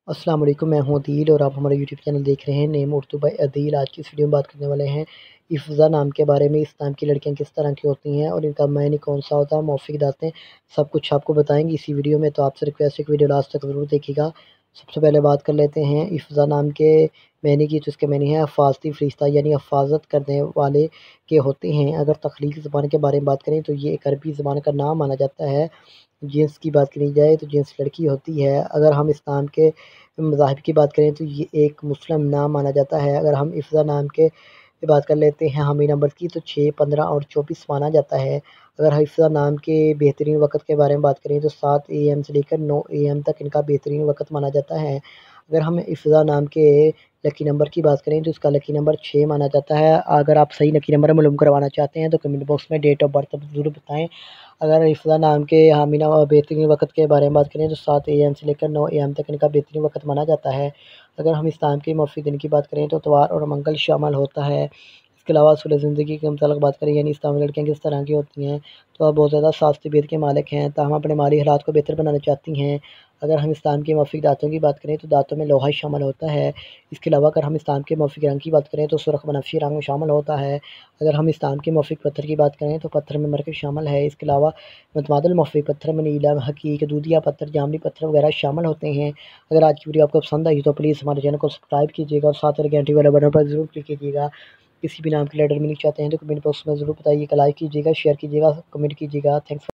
अस्सलाम वालेकुम, मैं हूँ अदील और आप हमारा यूट्यूब चैनल देख रहे हैं नेम उर्दू बाय अदील। आज की इस वीडियो में बात करने वाले हैं इफ़्ज़ा नाम के बारे में। इस नाम की लड़कियाँ किस तरह की होती हैं और इनका मायने कौन सा होता है, मौफ़िक दातें, सब कुछ आपको बताएंगे इसी वीडियो में। तो आपसे रिक्वेस्ट है कि वीडियो लास्ट तक ज़रूर देखिएगा। सबसे पहले बात कर लेते हैं इफ़्ज़ा नाम के मायने की। तो इसके मायने हैं हिफाज़ती फ़रिश्ता, यानी हिफाज़त करने वाले के होते हैं। अगर तख्लीकी ज़बान के बारे में बात करें तो ये एक अरबी ज़बान का नाम माना जाता है। जेंट्स की बात करी जाए तो जेंट्स लड़की होती है। अगर हम इस नाम के मज़ाहिब की बात करें तो ये एक मुस्लिम नाम माना जाता है। अगर हम इफ़्ज़ा नाम के बात कर लेते हैं हामी नंबर की, तो 6, 15 और 24 माना जाता है। अगर हिफ्ज़ा नाम के बेहतरीन वक़्त के बारे में बात करें तो 7 एएम से लेकर 9 एएम तक इनका बेहतरीन वक़्त माना जाता है। अगर हम हिफ्ज़ा नाम के लकी नंबर की बात करें तो इसका लकी नंबर 6 माना जाता है। अगर आप सही लकी नंबर मालूम करवाना चाहते हैं तो कमेंट बॉक्स में डेट ऑफ बर्थ ज़रूर बताएँ। अगर हिफ्ज़ा नाम के हामिना बेहतरीन वक़्त के बारे में बात करें तो 7 एएम से लेकर 9 एएम तक इनका बेहतरीन वक़्त माना जाता है। अगर हम इस नाम के मौफ़ी दिन की बात करें तो इतवार और मंगल शामिल होता है। इसके अलावा असूल ज़िंदगी के मुतालिक बात करें, यानी इस नाम की लड़कियाँ किस तरह की होती हैं, तो आप बहुत ज़्यादा साफ़ तबीयत के मालिक हैं, ताहम अपने माली हालात को बेहतर बनाना चाहती हैं। अगर हम इस नाम के मौफ़िक दाँतों की बात करें तो दाँतों में लोहा शामिल होता है। इसके अलावा अगर हम इस नाम के मौफ़िक रंग की बात करें तो सुर्ख़ बनफ़शी रंग शामिल होता है। अगर हम इस नाम के मौफ़िक पत्थर की बात करें तो पत्थर में मरकज़ शामिल है। इसके अलावा मुतमादिल मौफ़िक पत्थर में नीला, हकीक, दूधिया पत्थर, जामनी पत्थर वगैरह शामिल होते हैं। अगर आज की वीडियो आपको पसंद आई तो प्लीज़ हमारे चैनल को सब्सक्राइब कीजिएगा और साथ वाले घंटी वाले बटन पर ज़रूर क्लिक कीजिएगा। किसी भी नाम की लेटर मिलनी चाहते हैं तो कमेंट बॉक्स में ज़रूर बताइएगा, लाइक कीजिएगा, शेयर कीजिएगा, कमेंट कीजिएगा। थैंक्स।